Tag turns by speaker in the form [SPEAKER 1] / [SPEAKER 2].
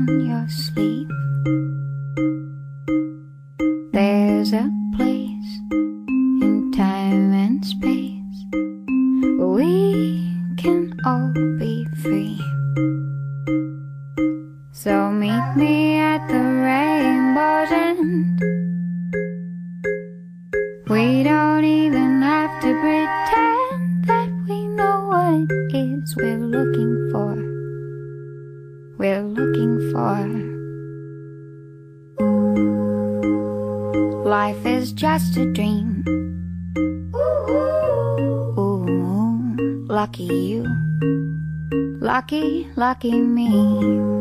[SPEAKER 1] your sleep. There's a place in time and space where we can all be free. So meet me at the rainbow's end. We don't even have to pretend that we know what it is we're looking for. We're looking for. Life is just a dream. Ooh, lucky you. Lucky, lucky me.